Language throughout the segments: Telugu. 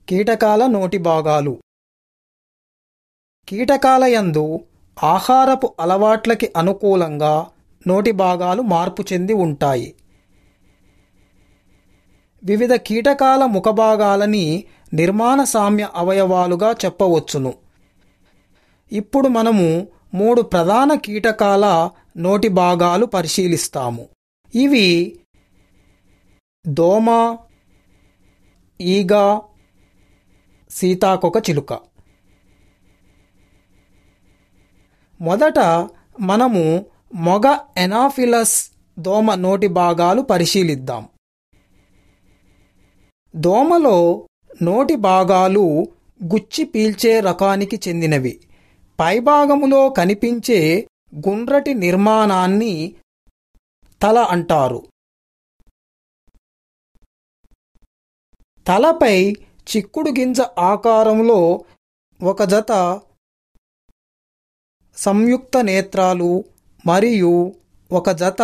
కీటకాల నోటి భాగాలు. కీటకాల యందు ఆహారపు అలవాట్లకి అనుకూలంగా నోటి భాగాలు మార్పు చెంది ఉంటాయి. వివిధ కీటకాల ముఖభాగాలని నిర్మాణ సామ్య అవయవాలుగా చెప్పవచ్చును. ఇప్పుడు మనము 3 ప్రధాన కీటకాల నోటి భాగాలు పరిశీలిస్తాము. ఇవి దోమ, ఈగ, సీతాకొక చిలుక. మొదట మనము మొగ ఎనాఫిలస్ దోమ నోటి భాగాలు పరిశీలిద్దాం. దోమలో నోటి భాగాలు గుచ్చి పీల్చే రకానికి చెందినవి. పైభాగములో కనిపించే గుండ్రటి నిర్మాణాన్ని తల అంటారు. తలపై చిక్కుడు గింజ ఆకారంలో ఒక జత సంయుక్త నేత్రాలు మరియు ఒక జత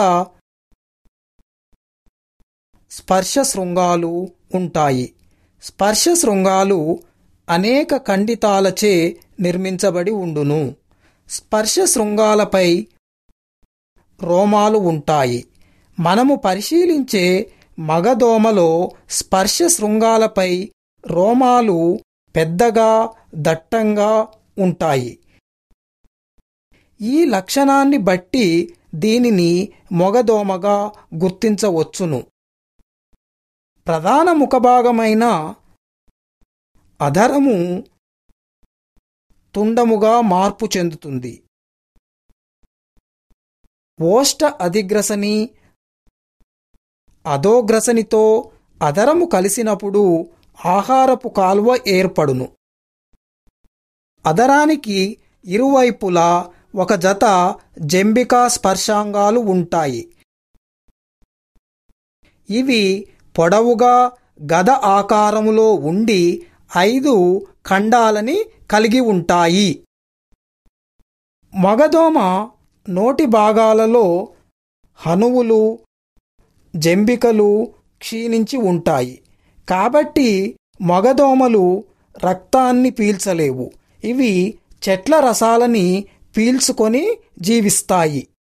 స్పర్శ శృంగాలు ఉంటాయి. స్పర్శ శృంగాలు అనేక ఖండితాలచే నిర్మించబడి ఉండును. స్పర్శ శృంగాలపై రోమాలు ఉంటాయి. మనము పరిశీలించే మగదోమలో స్పర్శ శృంగాలపై రోమాలు పెద్దగా దట్టంగా ఉంటాయి. ఈ లక్షణాన్ని బట్టి దీనిని మొగదోమగా గుర్తించవచ్చును. ప్రధాన ముఖభాగమైన అధరము తుండముగా మార్పు చెందుతుంది. ఓష్ట అధిగ్రసని, అధోగ్రసనితో అధరము కలిసినప్పుడు ఆహారపు కాలువ ఏర్పడును. అధరానికి ఇరువైపులా ఒక జత జంబికా స్పర్శాంగాలు ఉంటాయి. ఇవి పొడవుగా గద ఆకారములో ఉండి 5 ఖండాలని కలిగి ఉంటాయి. మగదోమ నోటి భాగాలలో హనువులు, జంబికలు క్షీణించి ఉంటాయి. కాబట్టి మగదోమలు రక్తాన్ని పీల్చలేవు. ఇవి చెట్ల రసాలని పీల్చుకొని జీవిస్తాయి.